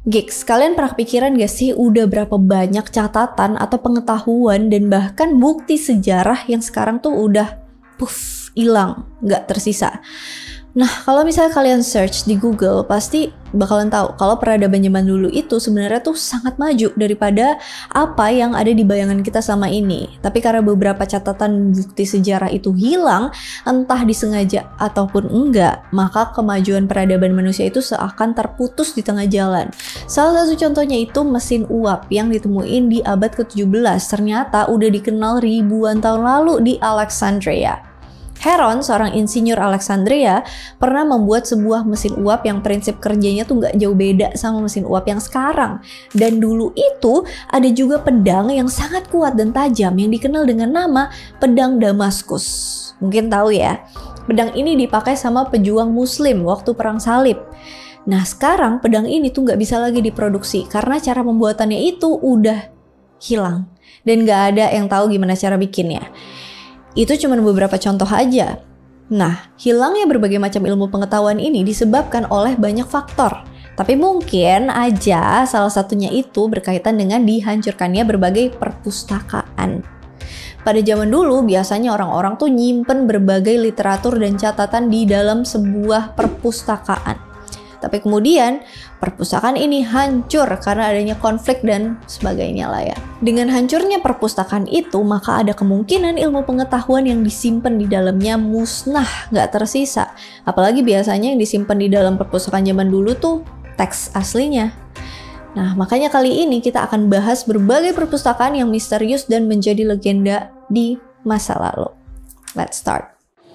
Gigs, kalian pernah kepikiran gak sih udah berapa banyak catatan atau pengetahuan dan bahkan bukti sejarah yang sekarang tuh udah hilang, gak tersisa. Nah, kalau misalnya kalian search di Google, pasti bakalan tahu kalau peradaban zaman dulu itu sebenarnya tuh sangat maju daripada apa yang ada di bayangan kita selama ini. Tapi karena beberapa catatan bukti sejarah itu hilang, entah disengaja ataupun enggak, maka kemajuan peradaban manusia itu seakan terputus di tengah jalan. Salah satu contohnya itu mesin uap yang ditemuin di abad ke-17, ternyata udah dikenal ribuan tahun lalu di Alexandria. Heron, seorang insinyur Alexandria, pernah membuat sebuah mesin uap yang prinsip kerjanya tuh nggak jauh beda sama mesin uap yang sekarang. Dan dulu itu ada juga pedang yang sangat kuat dan tajam yang dikenal dengan nama pedang Damaskus. Mungkin tahu ya, pedang ini dipakai sama pejuang muslim waktu perang salib. Nah sekarang pedang ini tuh nggak bisa lagi diproduksi karena cara pembuatannya itu udah hilang. Dan nggak ada yang tahu gimana cara bikinnya. Itu cuma beberapa contoh aja. Nah, hilangnya berbagai macam ilmu pengetahuan ini disebabkan oleh banyak faktor. Tapi mungkin aja salah satunya itu berkaitan dengan dihancurkannya berbagai perpustakaan. Pada zaman dulu biasanya orang-orang tuh nyimpen berbagai literatur dan catatan di dalam sebuah perpustakaan. Tapi kemudian perpustakaan ini hancur karena adanya konflik dan sebagainya lah ya. Dengan hancurnya perpustakaan itu, maka ada kemungkinan ilmu pengetahuan yang disimpan di dalamnya musnah, nggak tersisa. Apalagi biasanya yang disimpan di dalam perpustakaan zaman dulu tuh teks aslinya. Nah, makanya kali ini kita akan bahas berbagai perpustakaan yang misterius dan menjadi legenda di masa lalu. Let's start.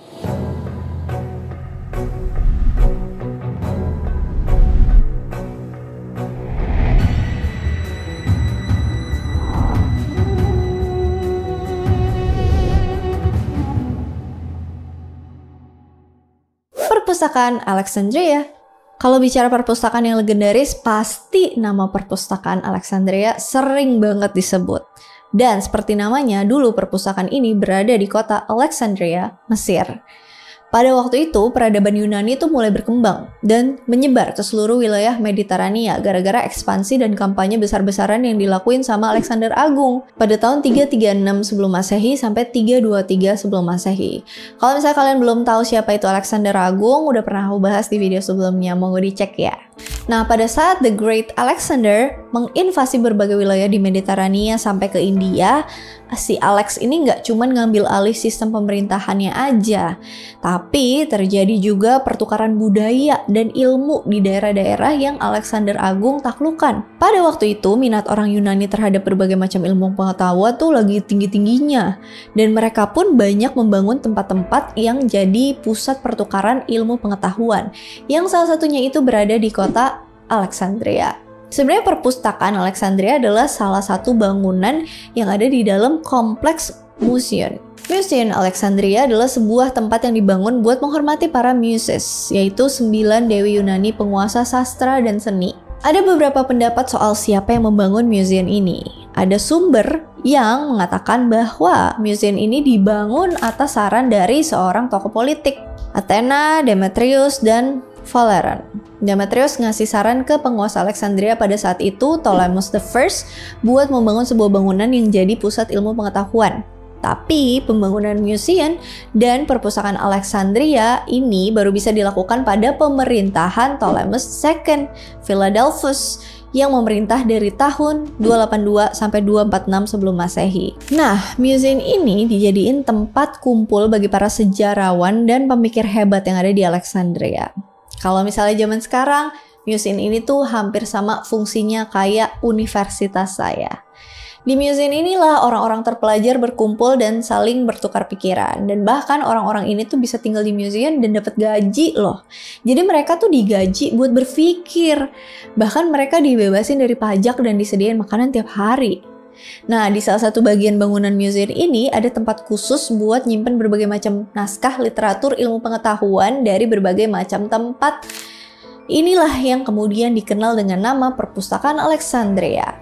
Perpustakaan Alexandria. Kalau bicara perpustakaan yang legendaris, pasti nama perpustakaan Alexandria sering banget disebut. Dan seperti namanya, dulu perpustakaan ini berada di kota Alexandria, Mesir. Pada waktu itu, peradaban Yunani itu mulai berkembang dan menyebar ke seluruh wilayah Mediterania gara-gara ekspansi dan kampanye besar-besaran yang dilakuin sama Alexander Agung pada tahun 336 sebelum Masehi sampai 323 sebelum Masehi. Kalau misalnya kalian belum tahu siapa itu Alexander Agung, udah pernah aku bahas di video sebelumnya, mau dicek ya. Nah, pada saat The Great Alexander menginvasi berbagai wilayah di Mediterania sampai ke India, si Alex ini nggak cuma ngambil alih sistem pemerintahannya aja, tapi terjadi juga pertukaran budaya dan ilmu di daerah-daerah yang Alexander Agung taklukkan. Pada waktu itu, minat orang Yunani terhadap berbagai macam ilmu pengetahuan tuh lagi tinggi-tingginya, dan mereka pun banyak membangun tempat-tempat yang jadi pusat pertukaran ilmu pengetahuan, yang salah satunya itu berada di kota Alexandria. Sebenarnya perpustakaan Alexandria adalah salah satu bangunan yang ada di dalam kompleks museum. Museum Alexandria adalah sebuah tempat yang dibangun buat menghormati para muses, yaitu 9 dewi Yunani penguasa sastra dan seni. Ada beberapa pendapat soal siapa yang membangun museum ini. Ada sumber yang mengatakan bahwa museum ini dibangun atas saran dari seorang tokoh politik, Athena, Demetrius, dan Phaleron. Demetrius ngasih saran ke penguasa Alexandria pada saat itu, Ptolemus I, buat membangun sebuah bangunan yang jadi pusat ilmu pengetahuan. Tapi pembangunan museum dan perpustakaan Alexandria ini baru bisa dilakukan pada pemerintahan Ptolemus II, Philadelphus, yang memerintah dari tahun 282 sampai 246 sebelum Masehi. Nah, museum ini dijadiin tempat kumpul bagi para sejarawan dan pemikir hebat yang ada di Alexandria. Kalau misalnya zaman sekarang, museum ini tuh hampir sama fungsinya kayak universitas saya. Di museum inilah orang-orang terpelajar berkumpul dan saling bertukar pikiran. Dan bahkan orang-orang ini tuh bisa tinggal di museum dan dapat gaji loh. Jadi mereka tuh digaji buat berpikir. Bahkan mereka dibebasin dari pajak dan disediain makanan tiap hari. Nah, di salah satu bagian bangunan museum ini ada tempat khusus buat nyimpen berbagai macam naskah, literatur, ilmu pengetahuan dari berbagai macam tempat. Inilah yang kemudian dikenal dengan nama Perpustakaan Alexandria.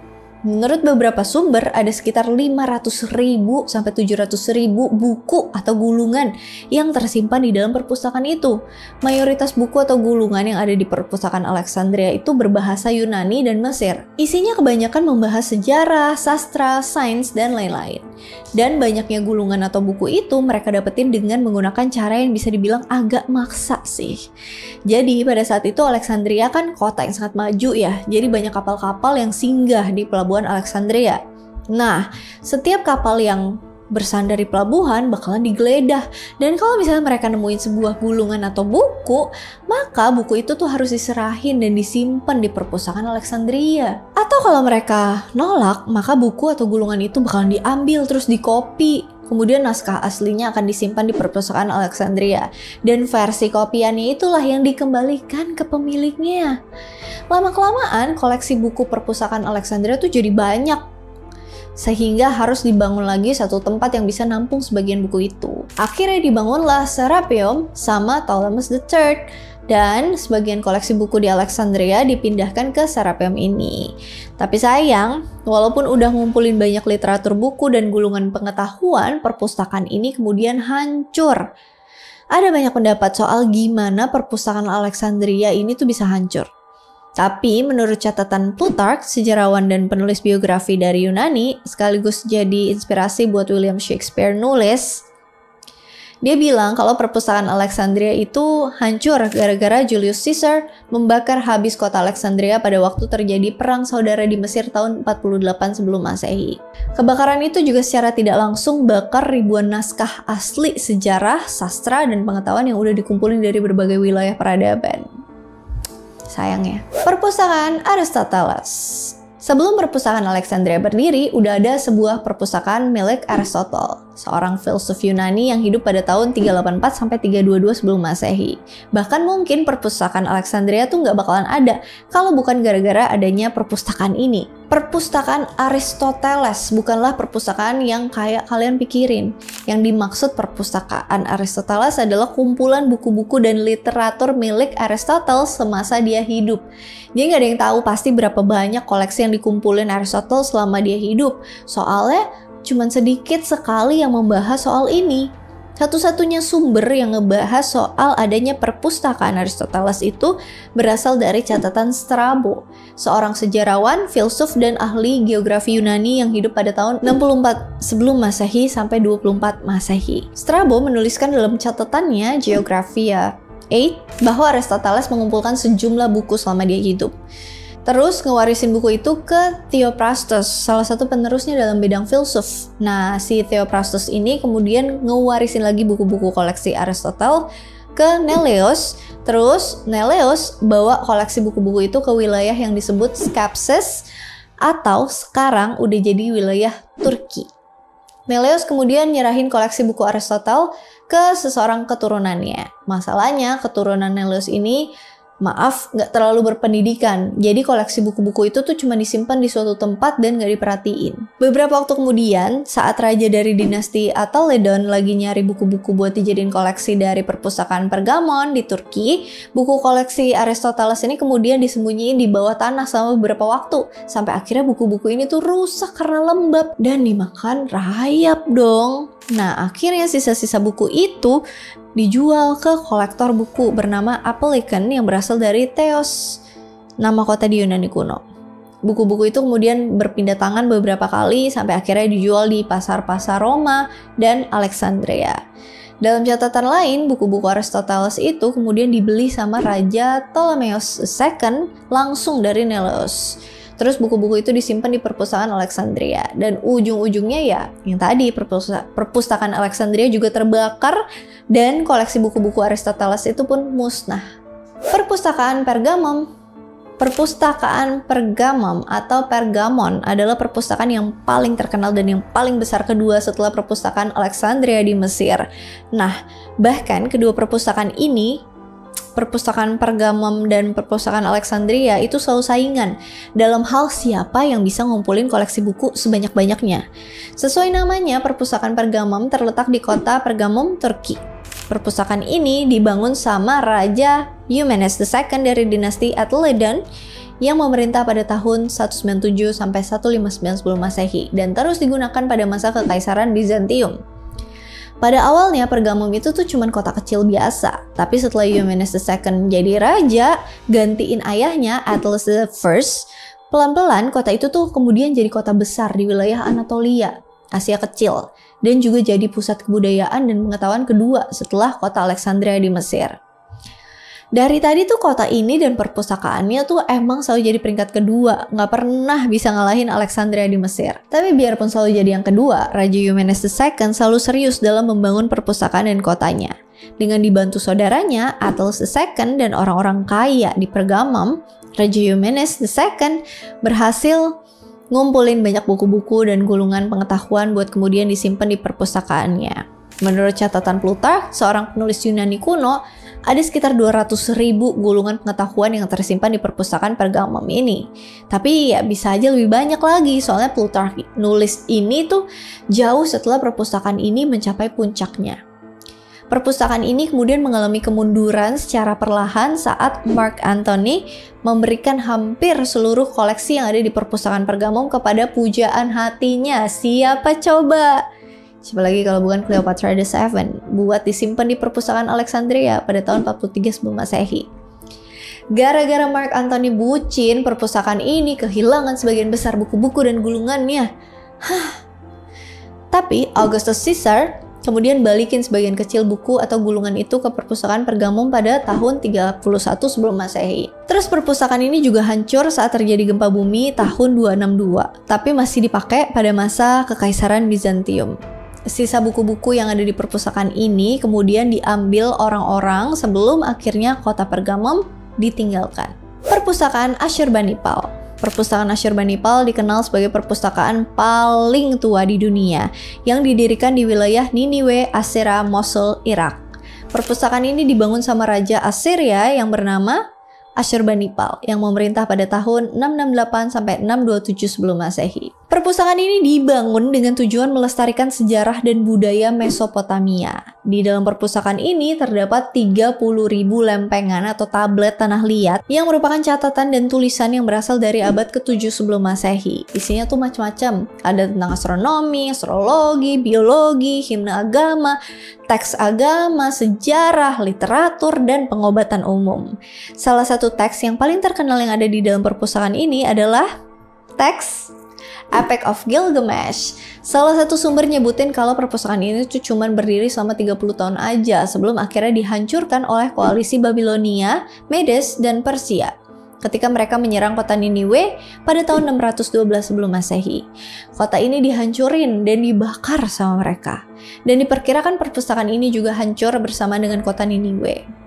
Menurut beberapa sumber, ada sekitar 500.000 sampai 700.000 buku atau gulungan yang tersimpan di dalam perpustakaan itu. Mayoritas buku atau gulungan yang ada di perpustakaan Alexandria itu berbahasa Yunani dan Mesir. Isinya kebanyakan membahas sejarah, sastra, sains, dan lain-lain. Dan banyaknya gulungan atau buku itu mereka dapetin dengan menggunakan cara yang bisa dibilang agak maksa sih. Jadi pada saat itu Alexandria kan kota yang sangat maju ya, jadi banyak kapal-kapal yang singgah di pelabuhan Alexandria. Nah, setiap kapal yang bersandar di pelabuhan bakalan digeledah. Dan kalau misalnya mereka nemuin sebuah gulungan atau buku, maka buku itu tuh harus diserahin dan disimpan di perpustakaan Alexandria. Atau kalau mereka nolak, maka buku atau gulungan itu bakalan diambil terus dikopi. Kemudian naskah aslinya akan disimpan di perpustakaan Alexandria. Dan versi kopiannya itulah yang dikembalikan ke pemiliknya. Lama-kelamaan koleksi buku perpustakaan Alexandria tuh jadi banyak. Sehingga harus dibangun lagi satu tempat yang bisa nampung sebagian buku itu. Akhirnya dibangunlah Serapeum sama Ptolemais III. Dan sebagian koleksi buku di Alexandria dipindahkan ke Serapeum ini. Tapi sayang, walaupun udah ngumpulin banyak literatur buku dan gulungan pengetahuan, perpustakaan ini kemudian hancur. Ada banyak pendapat soal gimana perpustakaan Alexandria ini tuh bisa hancur. Tapi menurut catatan Plutarch, sejarawan dan penulis biografi dari Yunani, sekaligus jadi inspirasi buat William Shakespeare nulis, dia bilang kalau perpustakaan Alexandria itu hancur gara-gara Julius Caesar membakar habis kota Alexandria pada waktu terjadi perang saudara di Mesir tahun 48 sebelum Masehi. Kebakaran itu juga secara tidak langsung bakar ribuan naskah asli sejarah, sastra, dan pengetahuan yang udah dikumpulin dari berbagai wilayah peradaban. Sayangnya. Perpustakaan Aristoteles. Sebelum perpustakaan Alexandria berdiri, udah ada sebuah perpustakaan milik Aristotle, seorang filsuf Yunani yang hidup pada tahun 384 sampai 322 sebelum Masehi. Bahkan mungkin perpustakaan Alexandria tuh nggak bakalan ada kalau bukan gara-gara adanya perpustakaan ini. Perpustakaan Aristoteles bukanlah perpustakaan yang kayak kalian pikirin. Yang dimaksud perpustakaan Aristoteles adalah kumpulan buku-buku dan literatur milik Aristoteles semasa dia hidup. Jadi nggak ada yang tahu pasti berapa banyak koleksi yang dikumpulin Aristoteles selama dia hidup. Soalnya cuman sedikit sekali yang membahas soal ini. Satu-satunya sumber yang ngebahas soal adanya perpustakaan Aristoteles itu berasal dari catatan Strabo, seorang sejarawan, filsuf, dan ahli geografi Yunani yang hidup pada tahun 64 sebelum Masehi sampai 24 Masehi. Strabo menuliskan dalam catatannya Geographia 8 bahwa Aristoteles mengumpulkan sejumlah buku selama dia hidup. Terus ngewarisin buku itu ke Theophrastus, salah satu penerusnya dalam bidang filsuf. Nah, si Theophrastus ini kemudian ngewarisin lagi buku-buku koleksi Aristotle ke Neleos. Terus Neleos bawa koleksi buku-buku itu ke wilayah yang disebut Skapsis atau sekarang udah jadi wilayah Turki. Neleos kemudian nyerahin koleksi buku Aristotle ke seseorang keturunannya. Masalahnya keturunan Neleos ini nggak terlalu berpendidikan. Jadi koleksi buku-buku itu tuh cuma disimpan di suatu tempat dan nggak diperhatiin. Beberapa waktu kemudian, saat raja dari dinasti Ataledon lagi nyari buku-buku buat dijadiin koleksi dari perpustakaan Pergamon di Turki, buku koleksi Aristoteles ini kemudian disembunyiin di bawah tanah selama beberapa waktu. Sampai akhirnya buku-buku ini tuh rusak karena lembab dan dimakan rayap dong. Nah, akhirnya sisa-sisa buku itu dijual ke kolektor buku bernama Apellicon yang berasal dari Theos, nama kota di Yunani kuno. Buku-buku itu kemudian berpindah tangan beberapa kali sampai akhirnya dijual di pasar-pasar Roma dan Alexandria. Dalam catatan lain, buku-buku Aristoteles itu kemudian dibeli sama Raja Ptolemaios II langsung dari Neleos. Terus buku-buku itu disimpan di perpustakaan Alexandria. Dan ujung-ujungnya ya yang tadi perpustakaan Alexandria juga terbakar dan koleksi buku-buku Aristoteles itu pun musnah. Perpustakaan Pergamon. Perpustakaan Pergamon atau Pergamon adalah perpustakaan yang paling terkenal dan yang paling besar kedua setelah perpustakaan Alexandria di Mesir. Nah, bahkan kedua perpustakaan ini, perpustakaan Pergamon dan perpustakaan Alexandria itu selalu saingan dalam hal siapa yang bisa ngumpulin koleksi buku sebanyak-banyaknya. Sesuai namanya, perpustakaan Pergamon terletak di kota Pergamon, Turki. Perpustakaan ini dibangun sama Raja Eumenes II dari dinasti Ataledon yang memerintah pada tahun 197 sampai 159 sebelum Masehi dan terus digunakan pada masa Kekaisaran Bizantium. Pada awalnya Pergamum itu tuh cuman kota kecil biasa, tapi setelah Eumenes II jadi raja, gantiin ayahnya Attalus I, pelan-pelan kota itu tuh kemudian jadi kota besar di wilayah Anatolia, Asia Kecil, dan juga jadi pusat kebudayaan dan pengetahuan kedua setelah kota Alexandria di Mesir. Dari tadi tuh kota ini dan perpustakaannya tuh emang selalu jadi peringkat kedua, nggak pernah bisa ngalahin Alexandria di Mesir. Tapi biarpun selalu jadi yang kedua, Raja Eumenes II selalu serius dalam membangun perpustakaan dan kotanya. Dengan dibantu saudaranya, Attalus II dan orang-orang kaya di Pergamum, Raja Eumenes II berhasil ngumpulin banyak buku-buku dan gulungan pengetahuan buat kemudian disimpan di perpustakaannya. Menurut catatan Plutarch, seorang penulis Yunani kuno, ada sekitar 200.000 gulungan pengetahuan yang tersimpan di perpustakaan Pergamum ini. Tapi ya bisa aja lebih banyak lagi, soalnya Plutarch nulis ini tuh jauh setelah perpustakaan ini mencapai puncaknya. Perpustakaan ini kemudian mengalami kemunduran secara perlahan saat Mark Antony memberikan hampir seluruh koleksi yang ada di perpustakaan Pergamum kepada pujaan hatinya. Siapa coba? Siapa lagi kalau bukan Cleopatra VII, buat disimpan di perpustakaan Alexandria pada tahun 43 sebelum Masehi. Gara-gara Mark Antony bucin, perpustakaan ini kehilangan sebagian besar buku-buku dan gulungannya. Tapi Augustus Caesar kemudian balikin sebagian kecil buku atau gulungan itu ke perpustakaan Pergamum pada tahun 31 sebelum Masehi. Terus perpustakaan ini juga hancur saat terjadi gempa bumi tahun 262, tapi masih dipakai pada masa Kekaisaran Bizantium. Sisa buku-buku yang ada di perpustakaan ini kemudian diambil orang-orang sebelum akhirnya kota Pergamum ditinggalkan. Perpustakaan Asyurbanipal. Perpustakaan Asyurbanipal dikenal sebagai perpustakaan paling tua di dunia yang didirikan di wilayah Niniwe, Assyria, Mosul, Irak. Perpustakaan ini dibangun sama Raja Assyria yang bernama Asyurbanipal yang memerintah pada tahun 668 sampai 627 sebelum Masehi. Perpustakaan ini dibangun dengan tujuan melestarikan sejarah dan budaya Mesopotamia. Di dalam perpustakaan ini terdapat 30.000 lempengan atau tablet tanah liat yang merupakan catatan dan tulisan yang berasal dari abad ke-7 sebelum Masehi. Isinya tuh macam-macam. Ada tentang astronomi, astrologi, biologi, himne agama, teks agama, sejarah, literatur, dan pengobatan umum. Salah satu teks yang paling terkenal yang ada di dalam perpustakaan ini adalah teks Epic of Gilgamesh. Salah satu sumber nyebutin kalau perpustakaan ini tuh cuma berdiri selama 30 tahun aja sebelum akhirnya dihancurkan oleh koalisi Babilonia, Medes, dan Persia ketika mereka menyerang kota Niniwe pada tahun 612 sebelum Masehi. Kota ini dihancurin dan dibakar sama mereka. Dan diperkirakan perpustakaan ini juga hancur bersama dengan kota Niniwe.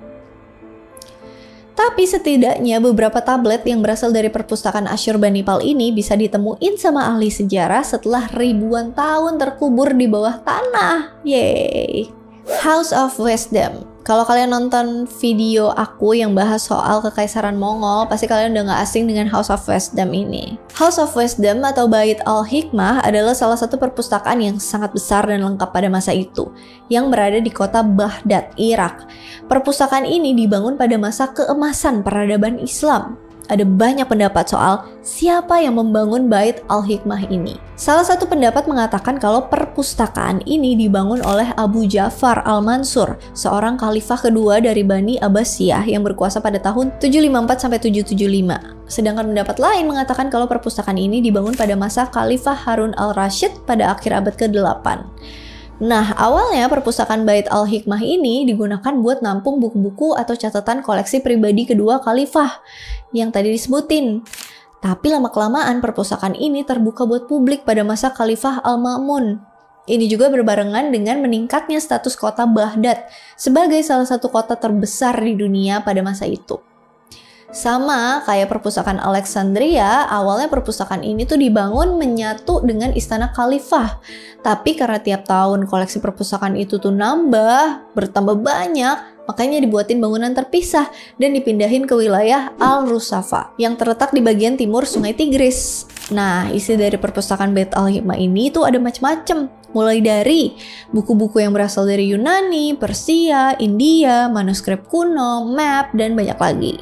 Tapi setidaknya beberapa tablet yang berasal dari perpustakaan Asyurbanipal ini bisa ditemuin sama ahli sejarah setelah ribuan tahun terkubur di bawah tanah. Yeay! House of Wisdom. Kalau kalian nonton video aku yang bahas soal Kekaisaran Mongol, pasti kalian udah gak asing dengan House of Wisdom ini. House of Wisdom atau Bait al-Hikmah adalah salah satu perpustakaan yang sangat besar dan lengkap pada masa itu, yang berada di kota Baghdad, Irak. Perpustakaan ini dibangun pada masa keemasan peradaban Islam. Ada banyak pendapat soal siapa yang membangun Bait al-Hikmah ini. Salah satu pendapat mengatakan kalau perpustakaan ini dibangun oleh Abu Ja'far al-Mansur, seorang khalifah kedua dari Bani Abbasiyah yang berkuasa pada tahun 754 sampai 775. Sedangkan pendapat lain mengatakan kalau perpustakaan ini dibangun pada masa Khalifah Harun al-Rashid pada akhir abad ke-8. Nah, awalnya perpustakaan Bait al-Hikmah ini digunakan buat nampung buku-buku atau catatan koleksi pribadi kedua khalifah yang tadi disebutin. Tapi lama-kelamaan perpustakaan ini terbuka buat publik pada masa Khalifah Al-Ma'mun. Ini juga berbarengan dengan meningkatnya status kota Baghdad sebagai salah satu kota terbesar di dunia pada masa itu. Sama kayak perpustakaan Alexandria, awalnya perpustakaan ini tuh dibangun menyatu dengan istana khalifah. Tapi karena tiap tahun koleksi perpustakaan itu tuh bertambah banyak, makanya dibuatin bangunan terpisah dan dipindahin ke wilayah Al-Rusafa yang terletak di bagian timur Sungai Tigris. Nah, isi dari perpustakaan Bait al-Hikmah ini tuh ada macam-macam. Mulai dari buku-buku yang berasal dari Yunani, Persia, India, manuskrip kuno, map, dan banyak lagi.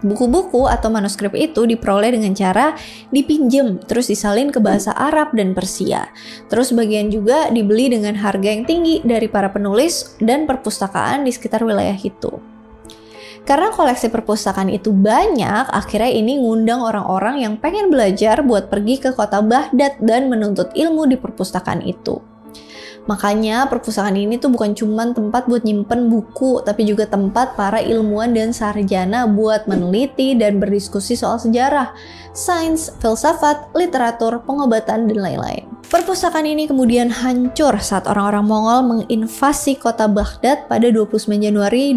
Buku-buku atau manuskrip itu diperoleh dengan cara dipinjam, terus disalin ke bahasa Arab dan Persia. Terus bagian juga dibeli dengan harga yang tinggi dari para penulis dan perpustakaan di sekitar wilayah itu. Karena koleksi perpustakaan itu banyak, akhirnya ini ngundang orang-orang yang pengen belajar buat pergi ke kota Baghdad dan menuntut ilmu di perpustakaan itu. Makanya perpustakaan ini tuh bukan cuma tempat buat nyimpen buku, tapi juga tempat para ilmuwan dan sarjana buat meneliti dan berdiskusi soal sejarah, sains, filsafat, literatur, pengobatan, dan lain-lain. Perpustakaan ini kemudian hancur saat orang-orang Mongol menginvasi kota Baghdad pada 29 Januari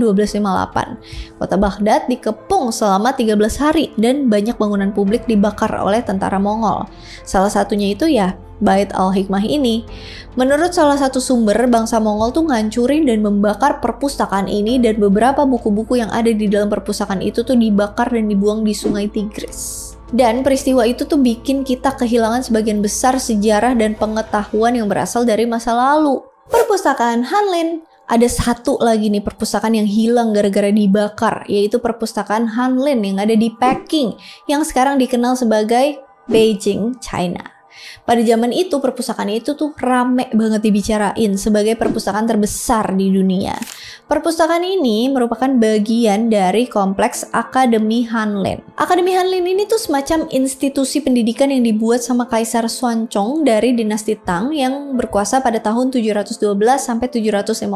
1258. Kota Baghdad dikepung selama 13 hari dan banyak bangunan publik dibakar oleh tentara Mongol. Salah satunya itu ya Bait al-Hikmah ini. Menurut salah satu sumber, bangsa Mongol tuh ngancurin dan membakar perpustakaan ini dan beberapa buku-buku yang ada di dalam perpustakaan itu tuh dibakar dan dibuang di sungai Tigris. Dan peristiwa itu tuh bikin kita kehilangan sebagian besar sejarah dan pengetahuan yang berasal dari masa lalu. Perpustakaan Hanlin. Ada satu lagi nih perpustakaan yang hilang gara-gara dibakar, yaitu perpustakaan Hanlin yang ada di Peking, yang sekarang dikenal sebagai Beijing, China. Pada zaman itu perpustakaan itu tuh rame banget dibicarain sebagai perpustakaan terbesar di dunia. Perpustakaan ini merupakan bagian dari kompleks Akademi Hanlin. Akademi Hanlin ini tuh semacam institusi pendidikan yang dibuat sama Kaisar Xuanzong dari dinasti Tang yang berkuasa pada tahun 712 sampai 756.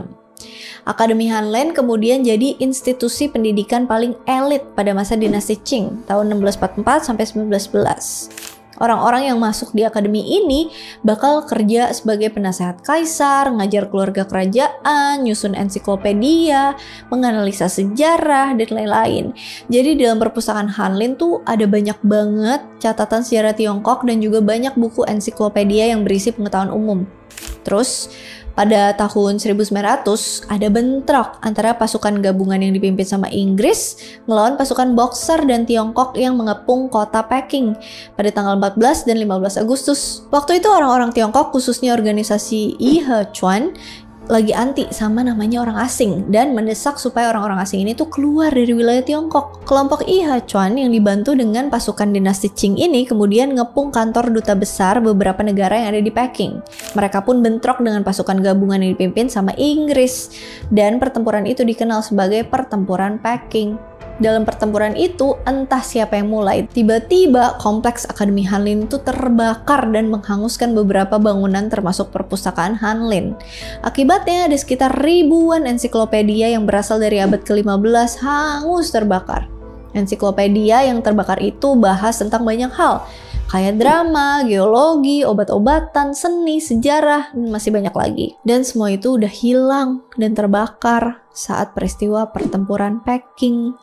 Akademi Hanlin kemudian jadi institusi pendidikan paling elit pada masa dinasti Qing tahun 1644 sampai 1911. Orang-orang yang masuk di akademi ini bakal kerja sebagai penasehat kaisar, ngajar keluarga kerajaan, nyusun ensiklopedia, menganalisa sejarah, dan lain-lain. Jadi dalam perpustakaan Hanlin tuh ada banyak banget catatan sejarah Tiongkok dan juga banyak buku ensiklopedia yang berisi pengetahuan umum. Terus pada tahun 1900 ada bentrok antara pasukan gabungan yang dipimpin sama Inggris melawan pasukan Boxer dan Tiongkok yang mengepung kota Peking pada tanggal 14 dan 15 Agustus. Waktu itu orang-orang Tiongkok khususnya organisasi Yi Chuan lagi anti sama namanya orang asing dan mendesak supaya orang-orang asing ini tuh keluar dari wilayah Tiongkok. Kelompok Yi Chuan yang dibantu dengan pasukan dinasti Qing ini kemudian ngepung kantor duta besar beberapa negara yang ada di Peking. Mereka pun bentrok dengan pasukan gabungan yang dipimpin sama Inggris dan pertempuran itu dikenal sebagai pertempuran Peking. Dalam pertempuran itu, entah siapa yang mulai, tiba-tiba kompleks Akademi Hanlin itu terbakar dan menghanguskan beberapa bangunan termasuk perpustakaan Hanlin. Akibatnya ada sekitar ribuan ensiklopedia yang berasal dari abad ke-15 hangus terbakar. Ensiklopedia yang terbakar itu bahas tentang banyak hal, kayak drama, geologi, obat-obatan, seni, sejarah, dan masih banyak lagi. Dan semua itu udah hilang dan terbakar saat peristiwa pertempuran Peking.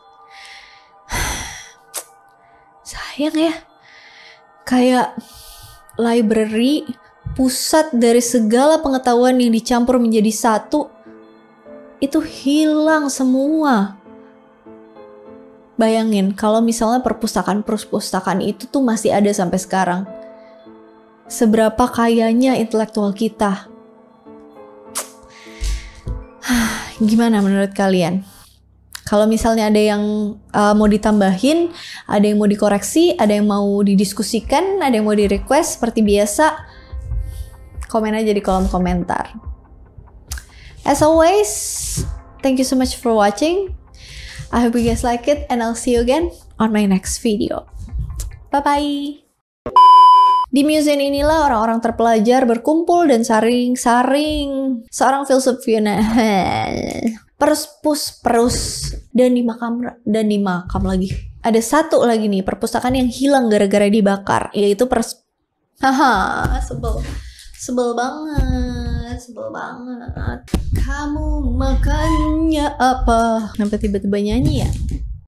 Sayang ya, kayak library, pusat dari segala pengetahuan yang dicampur menjadi satu, itu hilang semua. Bayangin kalau misalnya perpustakaan itu tuh masih ada sampai sekarang. Seberapa kayanya intelektual kita. Gimana menurut kalian? Kalau misalnya ada yang mau ditambahin, ada yang mau dikoreksi, ada yang mau didiskusikan, ada yang mau di-request seperti biasa, komen aja di kolom komentar. As always, thank you so much for watching. I hope you guys like it and I'll see you again on my next video. Bye-bye! Di museum inilah orang-orang terpelajar berkumpul dan saring-saring. Seorang filsuf Vienna perus dan di makam lagi. Ada satu lagi nih perpustakaan yang hilang gara-gara dibakar, yaitu sebel banget. Kamu makannya apa? Sampai tiba-tiba nyanyi ya.